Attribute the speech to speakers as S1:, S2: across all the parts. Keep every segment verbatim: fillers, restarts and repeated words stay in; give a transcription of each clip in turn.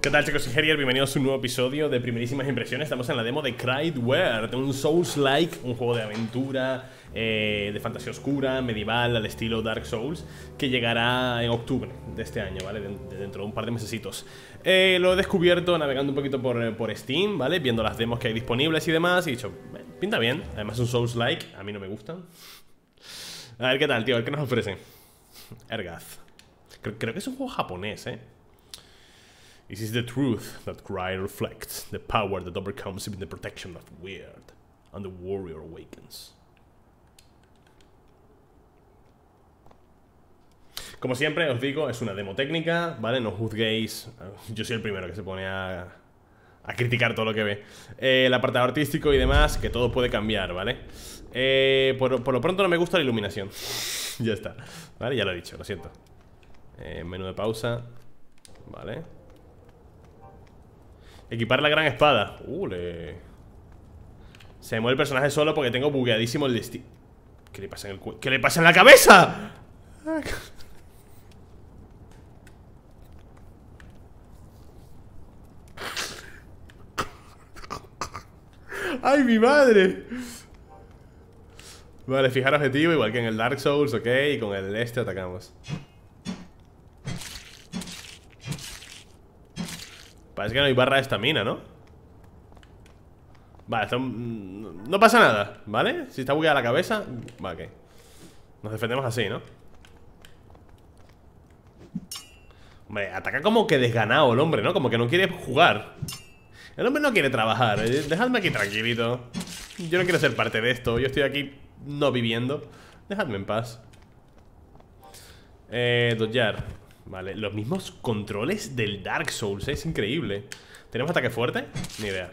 S1: ¿Qué tal, chicos? Soy Herier, bienvenidos a un nuevo episodio de Primerísimas Impresiones. Estamos en la demo de Crideware, un Souls-like, un juego de aventura, eh, de fantasía oscura, medieval, al estilo Dark Souls, que llegará en octubre de este año, ¿vale? De, de dentro de un par de mesecitos. Eh, lo he descubierto navegando un poquito por, por Steam, ¿vale? Viendo las demos que hay disponibles y demás, y he dicho, eh, pinta bien. Además es un Souls-like, a mí no me gustan. A ver qué tal, tío, a ver qué nos ofrecen. Ergath. Creo, creo que es un juego japonés, ¿eh? This is the truth that Cry reflects, the power that overcomes even the protection of weird, and the warrior awakens. Como siempre os digo, es una demo técnica, ¿vale? No juzguéis. Yo soy el primero que se pone a, a criticar todo lo que ve. Eh, el apartado artístico y demás, que todo puede cambiar, ¿vale? Eh, por, por lo pronto no me gusta la iluminación. Ya está, ¿vale? Ya lo he dicho, lo siento. eh, Menú de pausa. Vale. Equipar la gran espada. Uh, le... Se mueve el personaje solo porque tengo bugueadísimo el destino. ¿Qué le pasa en el cuello? ¿Qué le pasa en la cabeza? ¡Ay, mi madre! Vale, fijar objetivo, igual que en el Dark Souls, ok. Y con el este atacamos. Parece que no hay barra de estamina, ¿no? Vale, esto, no pasa nada, ¿vale? Si está bugueada la cabeza, vale, ok. Nos defendemos así, ¿no? Hombre, ataca como que desganado el hombre, ¿no? Como que no quiere jugar. El hombre no quiere trabajar. Dejadme aquí tranquilito. Yo no quiero ser parte de esto. Yo estoy aquí no viviendo. Dejadme en paz. Eh, dodgear. Vale, los mismos controles del Dark Souls, ¿eh? Es increíble. ¿Tenemos ataque fuerte? Ni idea.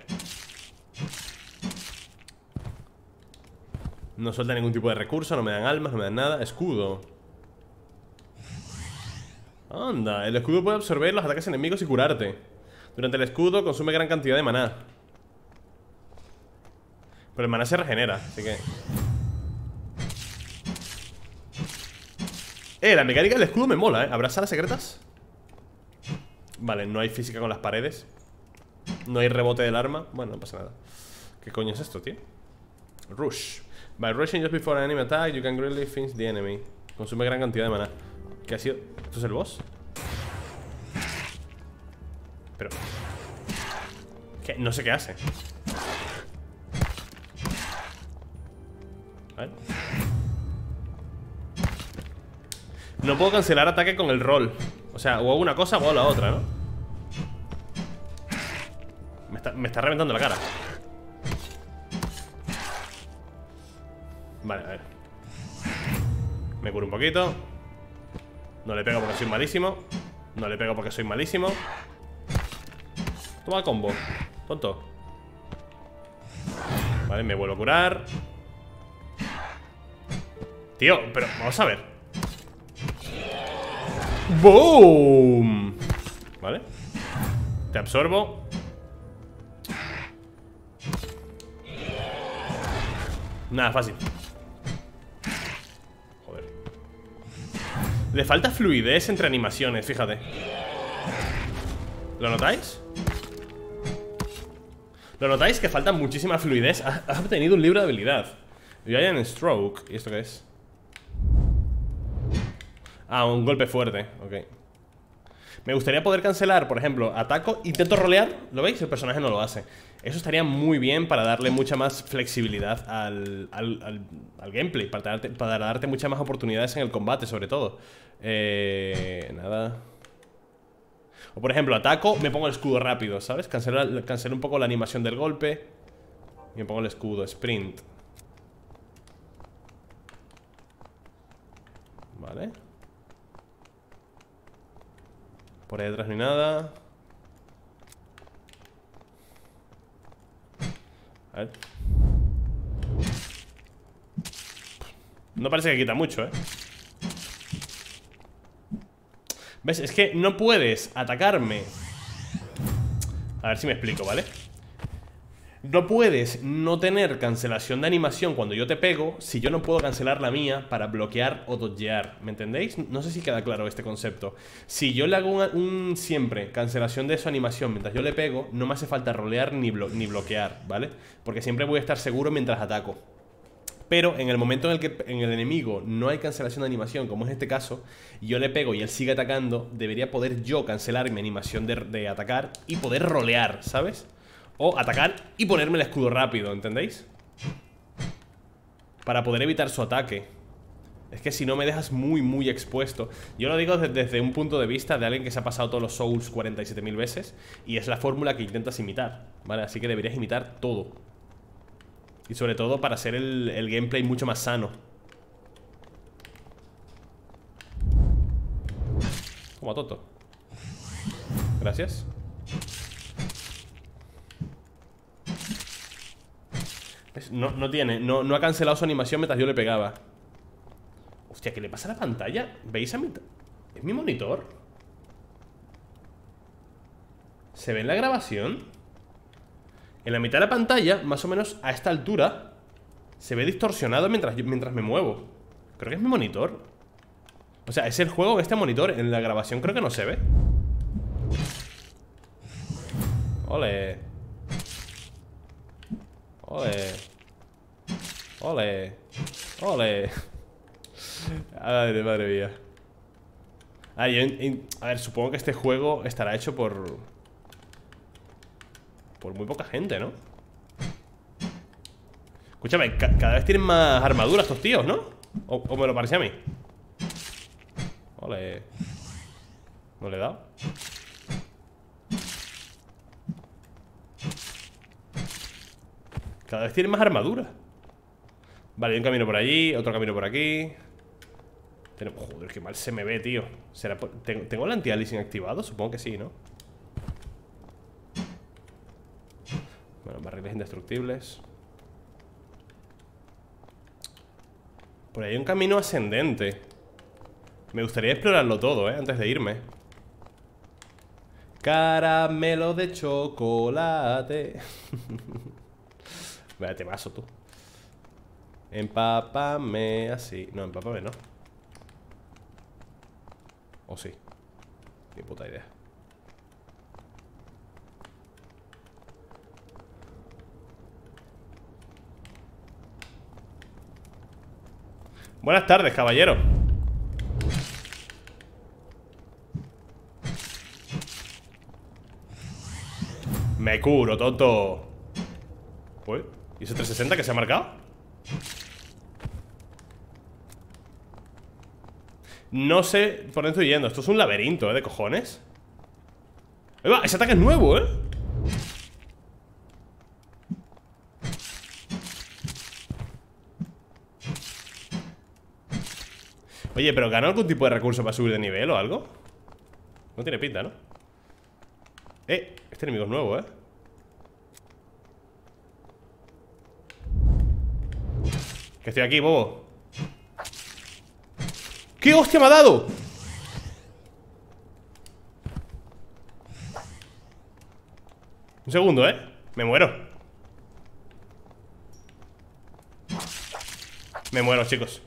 S1: No suelta ningún tipo de recurso, no me dan almas, no me dan nada. Escudo. Anda, el escudo puede absorber los ataques enemigos y curarte. Durante el escudo consume gran cantidad de maná. Pero el maná se regenera, así que... Eh, la mecánica del escudo me mola, ¿eh? ¿Habrá salas secretas? Vale, no hay física con las paredes. No hay rebote del arma. Bueno, no pasa nada. ¿Qué coño es esto, tío? Rush. By rushing just before an enemy attack, you can greatly finish the enemy. Consume gran cantidad de maná. ¿Qué ha sido? ¿Esto es el boss? Pero... ¿qué? No sé qué hace. A ver. No puedo cancelar ataque con el roll. O sea, o hago una cosa o hago la otra, ¿no? Me está, me está reventando la cara. Vale, a ver. Me curo un poquito. No le pego porque soy malísimo. No le pego porque soy malísimo. Toma combo, tonto. Vale, me vuelvo a curar. Tío, pero vamos a ver. ¡Boom! Vale. Te absorbo. Nada, fácil. Joder. Le falta fluidez entre animaciones, fíjate. ¿Lo notáis? ¿Lo notáis? Que falta muchísima fluidez. Has obtenido un libro de habilidad. Giant Stroke. ¿Y esto qué es? Ah, un golpe fuerte, ok. Me gustaría poder cancelar, por ejemplo, ataco, intento rolear. ¿Lo veis? El personaje no lo hace. Eso estaría muy bien para darle mucha más flexibilidad al, al, al, al gameplay, para darte, para darte muchas más oportunidades en el combate, sobre todo. Eh, nada. O por ejemplo, ataco, me pongo el escudo rápido, ¿sabes? Cancelo, cancelo un poco la animación del golpe y me pongo el escudo, sprint. Vale. Por ahí detrás no hay nada. A ver. No parece que quita mucho, ¿eh? ¿Ves? Es que no puedes atacarme. A ver si me explico, ¿vale? No puedes no tener cancelación de animación cuando yo te pego si yo no puedo cancelar la mía para bloquear o dodgear. ¿Me entendéis? No sé si queda claro este concepto. Si yo le hago un, un siempre cancelación de su animación mientras yo le pego, no me hace falta rolear ni, blo ni bloquear, ¿vale? Porque siempre voy a estar seguro mientras ataco. Pero en el momento en el que en el enemigo no hay cancelación de animación, como es este caso, y yo le pego y él sigue atacando, debería poder yo cancelar mi animación de, de atacar y poder rolear, ¿sabes? O atacar y ponerme el escudo rápido, ¿entendéis? Para poder evitar su ataque. Es que si no me dejas muy, muy expuesto. Yo lo digo desde, desde un punto de vista de alguien que se ha pasado todos los Souls cuarenta y siete mil veces. Y es la fórmula que intentas imitar, ¿vale? Así que deberías imitar todo. Y sobre todo para hacer el, el gameplay mucho más sano. Como a Toto. Gracias. No, no tiene, no, no ha cancelado su animación mientras yo le pegaba. Hostia, ¿qué le pasa a la pantalla? ¿Veis a mi... ¿Es mi monitor? ¿Se ve en la grabación? En la mitad de la pantalla, más o menos a esta altura, se ve distorsionado mientras, yo, mientras me muevo. Creo que es mi monitor. O sea, es el juego en este monitor. En la grabación creo que no se ve. Ole. Ole. Ole. Ole. Madre, madre mía. Ah, yo, a ver, supongo que este juego estará hecho por... Por muy poca gente, ¿no? Escúchame, ca cada vez tienen más armaduras estos tíos, ¿no? O, o me lo parece a mí. Ole. ¿No le he dado? Cada vez tienen más armadura. Vale, hay un camino por allí, otro camino por aquí. Tenemos... Joder, qué mal se me ve, tío. ¿Será por... ¿Tengo, ¿Tengo el anti-aliasing activado? Supongo que sí, ¿no? Bueno, barriles indestructibles. Por ahí hay un camino ascendente. Me gustaría explorarlo todo, ¿eh? Antes de irme. Caramelo de chocolate. Vaya temazo, tú. Empápame así. No, empápame no. O sí. Ni puta idea. Buenas tardes, caballero. Me curo, tonto. Uy, ¿y ese trescientos sesenta que se ha marcado? No sé por dónde estoy yendo. Esto es un laberinto, ¿eh? De cojones. ¡Eva! Ese ataque es nuevo, ¿eh? Oye, ¿pero ganó algún tipo de recurso para subir de nivel o algo? No tiene pinta, ¿no? Eh, este enemigo es nuevo, ¿eh? Que estoy aquí, bobo. ¿Qué hostia me ha dado? Un segundo, ¿eh? Me muero. Me muero, chicos.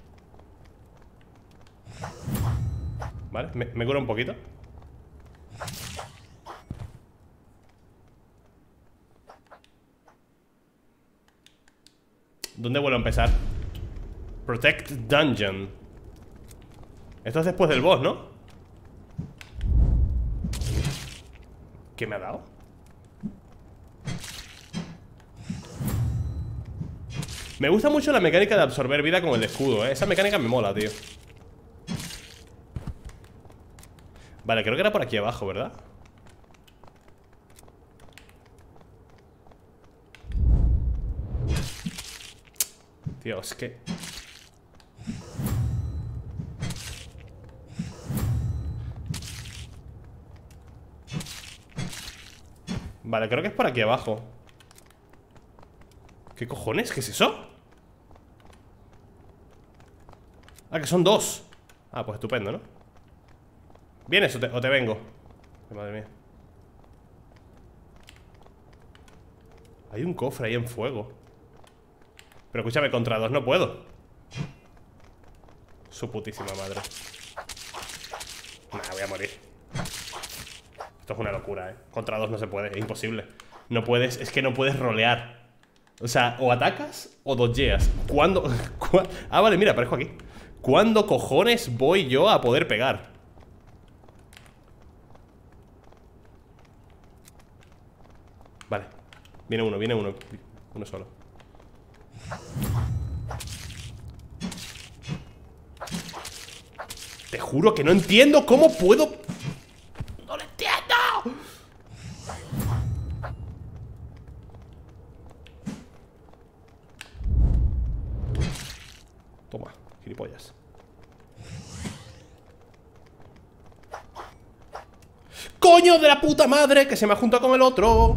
S1: Vale, me, me curo un poquito. ¿Dónde vuelvo a empezar? Protect Dungeon. Esto es después del boss, ¿no? ¿Qué me ha dado? Me gusta mucho la mecánica de absorber vida con el escudo, ¿eh? Esa mecánica me mola, tío. Vale, creo que era por aquí abajo, ¿verdad? Tío, es que... Vale, creo que es por aquí abajo. ¿Qué cojones? ¿Qué es eso? Ah, que son dos. Ah, pues estupendo, ¿no? ¿Vienes o te, o te vengo? Madre mía. Hay un cofre ahí en fuego. Pero escúchame, contra dos no puedo. Su putísima madre. Nah, voy a morir. Esto es una locura, eh. Contra dos no se puede, es imposible. No puedes, es que no puedes rolear. O sea, o atacas o dodgeas. ¿Cuándo? ¿Cu ah, vale, mira, aparezco aquí. ¿Cuándo cojones voy yo a poder pegar? Vale. Viene uno, viene uno. Uno solo. Te juro que no entiendo cómo puedo. ¡No lo entiendo! Toma, gilipollas. ¡Coño de la puta madre! Que se me ha juntado con el otro.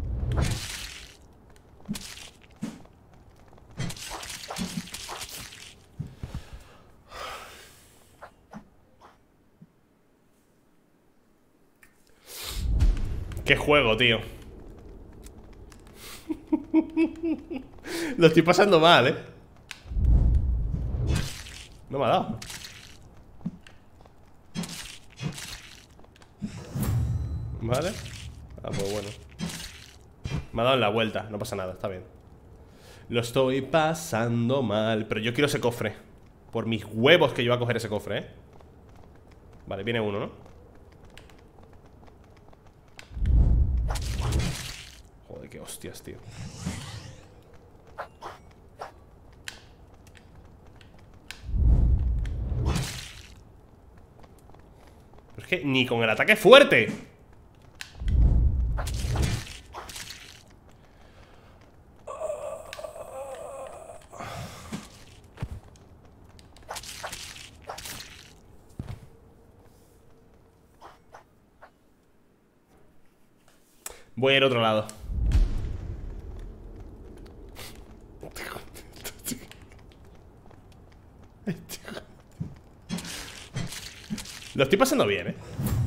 S1: ¡Qué juego, tío! Lo estoy pasando mal, ¿eh? No me ha dado. Vale. Ah, pues bueno. Me ha dado en la vuelta, no pasa nada, está bien. Lo estoy pasando mal. Pero yo quiero ese cofre. Por mis huevos que yo voy a coger ese cofre, ¿eh? Vale, viene uno, ¿no? Joder, qué hostias, tío. Pero es que ni con el ataque fuerte. Voy a ir a otro lado. Lo estoy pasando bien, ¿eh?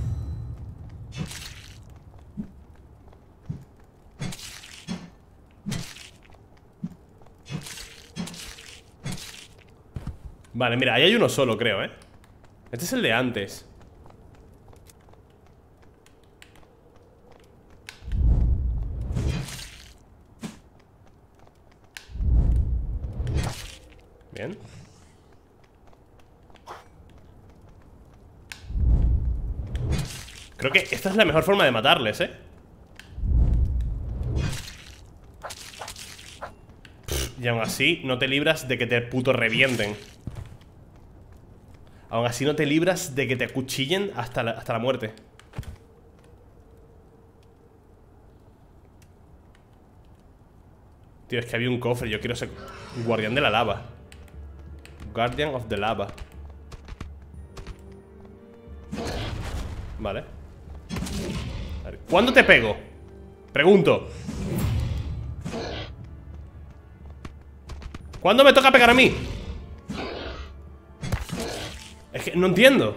S1: Vale, mira, ahí hay uno solo, creo, ¿eh? Este es el de antes. Bien. Creo que esta es la mejor forma de matarles, ¿eh? Pff, y aún así no te libras de que te puto revienten. Aún así no te libras de que te acuchillen hasta la, hasta la muerte. Tío, es que había un cofre. Yo quiero ser guardián de la lava. Guardian of the lava. Vale. A ver, ¿cuándo te pego? Pregunto. ¿Cuándo me toca pegar a mí? Es que no entiendo.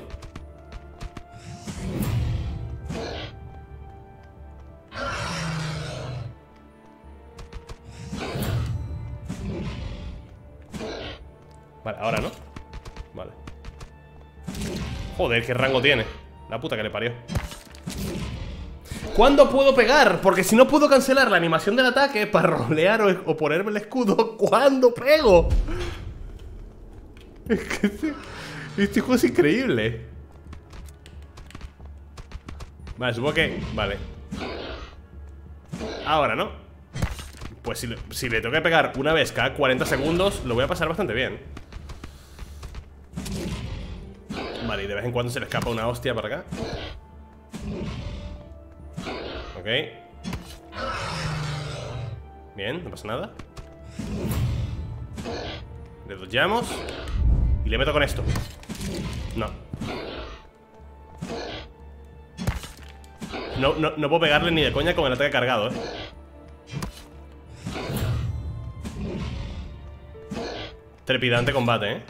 S1: Vale, ahora no. Vale. Joder, qué rango tiene. La puta que le parió. ¿Cuándo puedo pegar? Porque si no puedo cancelar la animación del ataque para rolear o, o ponerme el escudo, ¿cuándo pego? Es que este, este juego es increíble. Vale, supongo que... Vale. Ahora, ¿no? Pues si le, si le tengo que pegar una vez cada cuarenta segundos, lo voy a pasar bastante bien. Vale, y de vez en cuando se le escapa una hostia para acá. Ok. Bien, no pasa nada. Le dodgeamos y le meto con esto. No. No, no, no puedo pegarle ni de coña con el ataque cargado, eh. Trepidante combate, eh.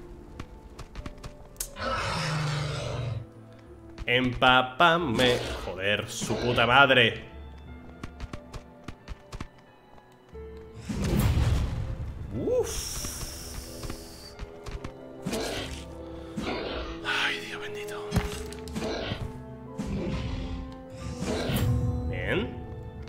S1: Empápame. Joder. Joder, su puta madre. Uff. Ay, Dios bendito. Bien.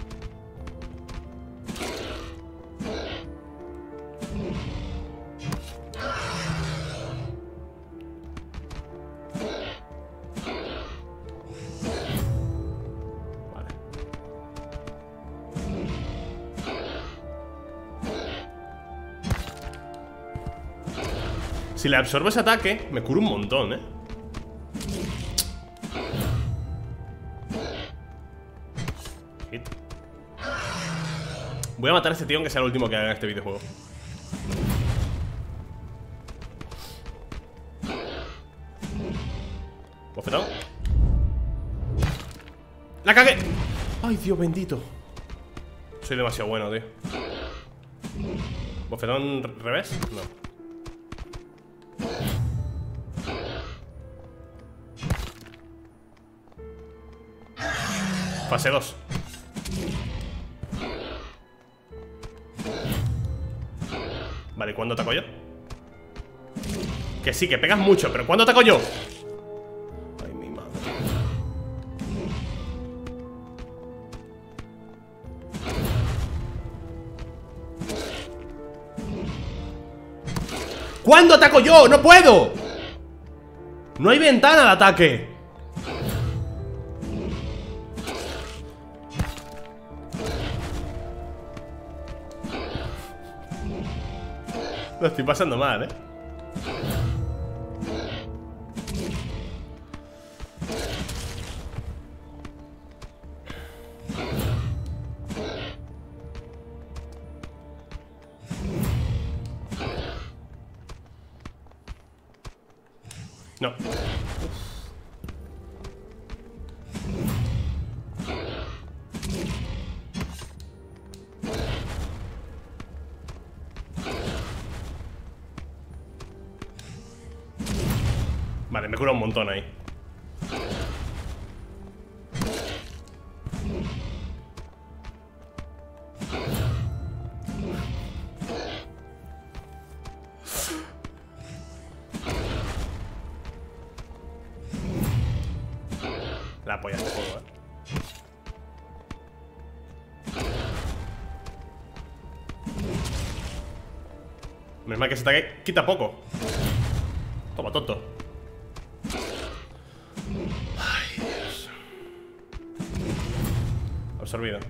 S1: Si le absorbo ese ataque, me curo un montón, ¿eh? Hit. Voy a matar a este tío aunque sea el último que haga en este videojuego. Bofetón. ¡La cagué! ¡Ay, Dios bendito! Soy demasiado bueno, tío. ¿Bofetón revés? No. Fase dos. Vale, ¿cuándo ataco yo? Que sí, que pegas mucho, pero ¿cuándo ataco yo? Ay, mi madre. ¿Cuándo ataco yo? ¡No puedo! No hay ventana de ataque. Lo estoy pasando mal, ¿eh? No. Vale, me cura un montón ahí. La polla este juego, eh. Menos mal que se ataque quita poco. Toma, tonto. Ay, Dios. Absorbido.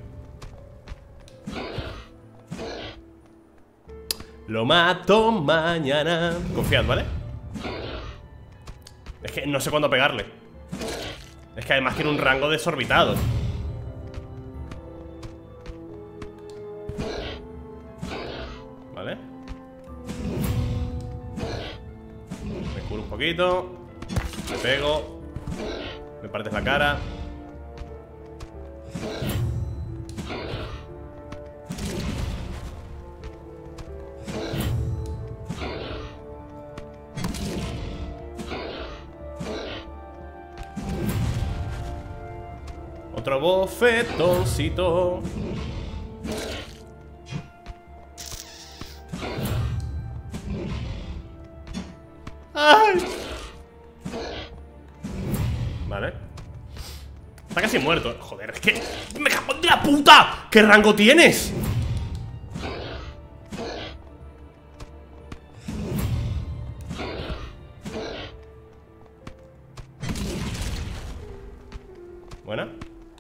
S1: Lo mato mañana. Confiad, ¿vale? Es que no sé cuándo pegarle. Es que además tiene un rango desorbitado. Vale. Me curo un poquito. Me pego. Me partes la cara. Otro bofetoncito. ¡Ay! Vale. Está casi muerto. Joder, es que... ¡Me cago en la puta! ¿Qué rango tienes? Buena.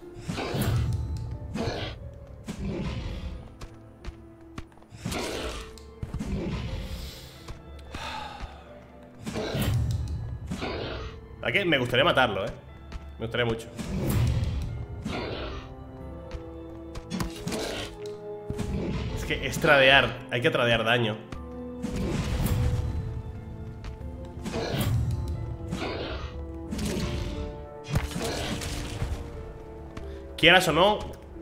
S1: Aquí me gustaría matarlo, eh. Me gustaría mucho. Es que es tradear. Hay que tradear daño. Quieras o no,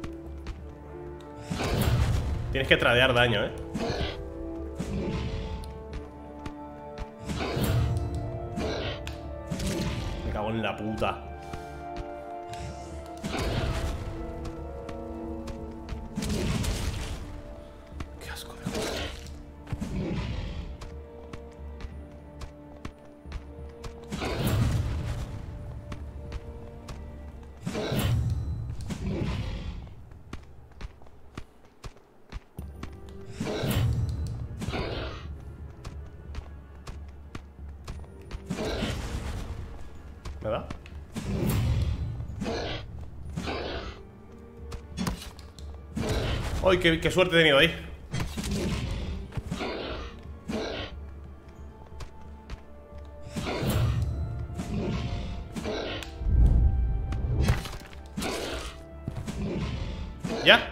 S1: tienes que tradear daño, eh. Me cago en la puta. ¡Ay, qué, qué suerte he tenido ahí! ¿Ya?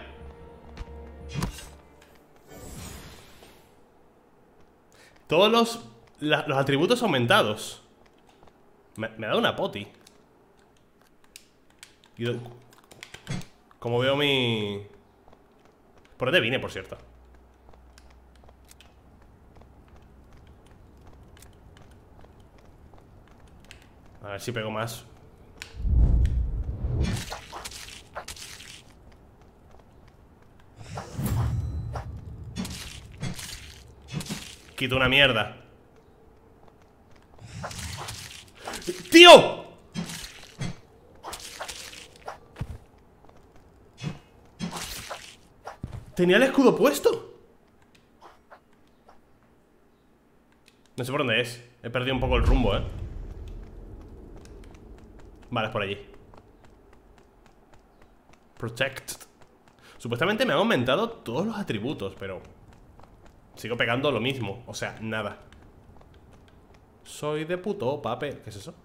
S1: Todos los, la, los atributos aumentados. Me, me ha dado una poti. Y, como veo mi... ¿Por dónde vine, por cierto? A ver si pego más. Quito una mierda. ¡Tío! ¿Tenía el escudo puesto? No sé por dónde es. He perdido un poco el rumbo, eh. Vale, es por allí. Protect. Supuestamente me han aumentado todos los atributos, pero sigo pegando lo mismo, o sea, nada. Soy de puto papel. ¿Qué es eso?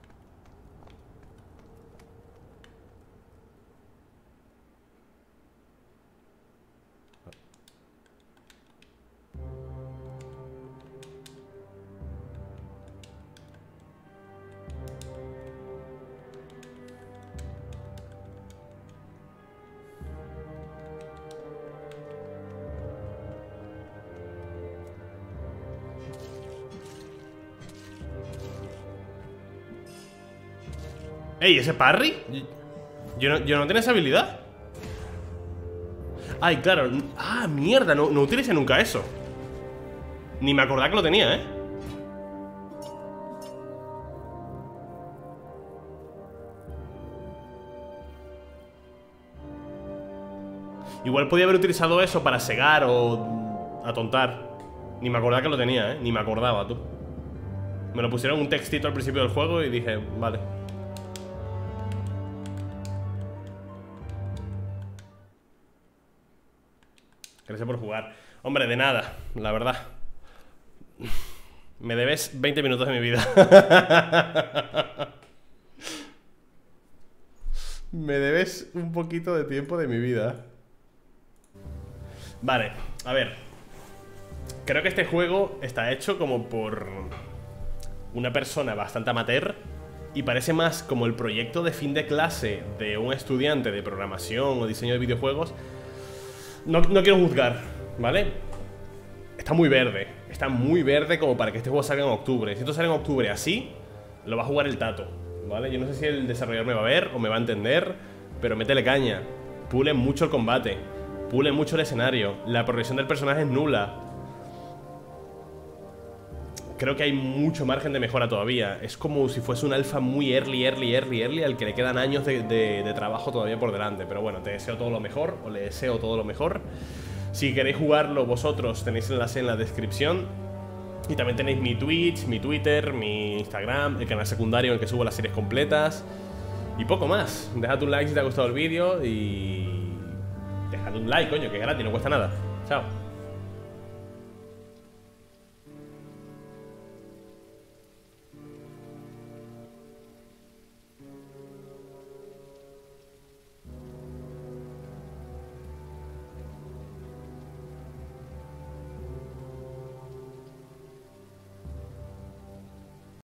S1: Ey, ¿ese parry? Yo no, yo no tenía esa habilidad. Ay, claro. Ah, mierda, no, no utilicé nunca eso. Ni me acordaba que lo tenía, ¿eh? Igual podía haber utilizado eso para cegar o atontar. Ni me acordaba que lo tenía, ¿eh? Ni me acordaba, tú. Me lo pusieron un textito al principio del juego y dije, vale. Gracias por jugar. Hombre, de nada, la verdad. Me debes veinte minutos de mi vida. Me debes un poquito de tiempo de mi vida. Vale, a ver. Creo que este juego está hecho como por una persona bastante amateur y parece más como el proyecto de fin de clase de un estudiante de programación o diseño de videojuegos. No, no quiero juzgar, ¿vale? Está muy verde. Está muy verde como para que este juego salga en octubre. Si esto sale en octubre así, lo va a jugar el tato, ¿vale? Yo no sé si el desarrollador me va a ver o me va a entender, pero métele caña. Pule mucho el combate, pule mucho el escenario. La progresión del personaje es nula. Creo que hay mucho margen de mejora todavía. Es como si fuese un alfa muy early, early, early, early al que le quedan años de, de, de trabajo todavía por delante. Pero bueno, te deseo todo lo mejor, o le deseo todo lo mejor. Si queréis jugarlo vosotros, tenéis el enlace en la descripción. Y también tenéis mi Twitch, mi Twitter, mi Instagram, el canal secundario en el que subo las series completas. Y poco más. Dejad un like si te ha gustado el vídeo y... dejad un like, coño, que es gratis, no cuesta nada. Chao.